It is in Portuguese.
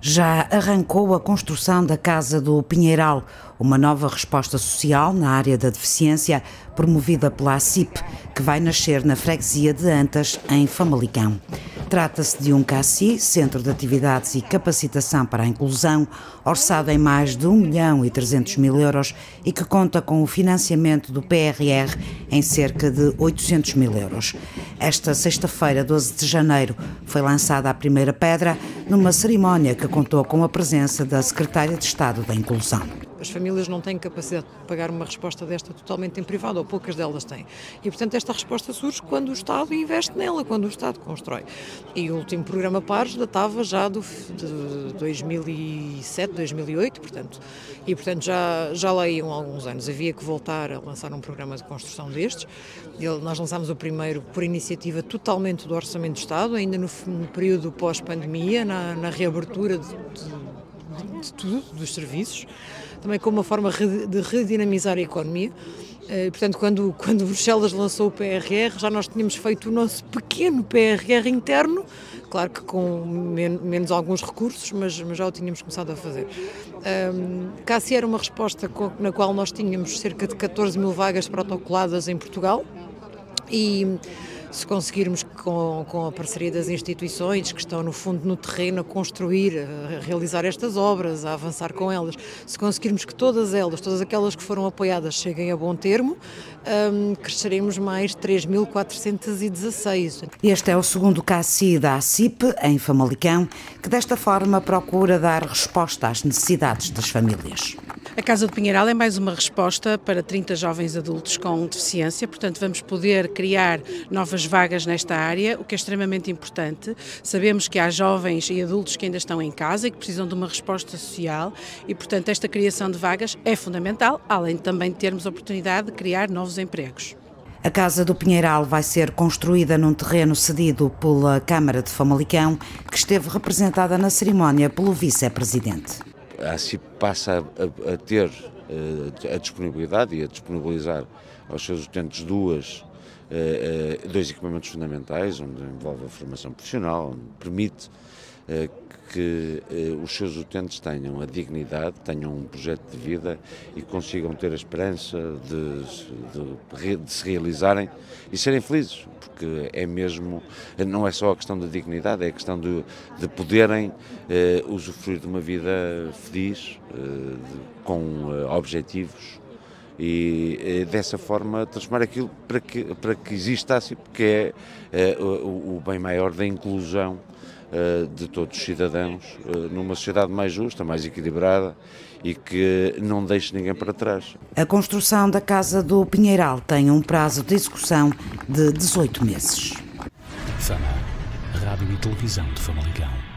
Já arrancou a construção da Casa do Pinheiral, uma nova resposta social na área da deficiência, promovida pela ACIP, que vai nascer na freguesia de Antas, em Famalicão. Trata-se de um CACI, Centro de Atividades e Capacitação para a Inclusão, orçado em mais de 1.300.000 euros e que conta com o financiamento do PRR em cerca de 800.000 euros. Esta sexta-feira, 12 de janeiro, foi lançada a primeira pedra numa cerimónia que contou com a presença da Secretária de Estado da Inclusão. As famílias não têm capacidade de pagar uma resposta desta totalmente em privado, ou poucas delas têm. E, portanto, esta resposta surge quando o Estado investe nela, quando o Estado constrói. E o último programa Pares datava já de 2007, 2008, portanto, já lá iam alguns anos. Havia que voltar a lançar um programa de construção destes. Nós lançámos o primeiro por iniciativa totalmente do Orçamento do Estado, ainda no período pós-pandemia, na reabertura de tudo, dos serviços, também como uma forma de redinamizar a economia. Portanto, quando Bruxelas lançou o PRR, já nós tínhamos feito o nosso pequeno PRR interno, claro que com menos alguns recursos, mas já o tínhamos começado a fazer. CACI era uma resposta na qual nós tínhamos cerca de 14.000 vagas protocoladas em Portugal e se conseguirmos, com a parceria das instituições que estão no fundo no terreno a construir, a realizar estas obras, a avançar com elas, se conseguirmos que todas aquelas que foram apoiadas cheguem a bom termo, cresceremos mais 3.416. Este é o segundo CACI da ACIP, em Famalicão, que desta forma procura dar resposta às necessidades das famílias. A Casa do Pinheiral é mais uma resposta para 30 jovens adultos com deficiência, portanto vamos poder criar novas vagas nesta área, o que é extremamente importante. Sabemos que há jovens e adultos que ainda estão em casa e que precisam de uma resposta social e, portanto, esta criação de vagas é fundamental, além também de termos a oportunidade de criar novos empregos. A Casa do Pinheiral vai ser construída num terreno cedido pela Câmara de Famalicão, que esteve representada na cerimónia pelo vice-presidente. A ACIP passa a ter a disponibilidade e a disponibilizar aos seus utentes dois equipamentos fundamentais, onde envolve a formação profissional, onde permite que os seus utentes tenham a dignidade, tenham um projeto de vida e consigam ter a esperança de se realizarem e serem felizes, porque não é só a questão da dignidade, é a questão de poderem usufruir de uma vida feliz, com objetivos e dessa forma transformar aquilo para que exista assim, porque é o bem maior da inclusão de todos os cidadãos numa sociedade mais justa, mais equilibrada e que não deixe ninguém para trás. A construção da Casa do Pinheiral tem um prazo de execução de 18 meses. Fama, Rádio e Televisão de Famalicão.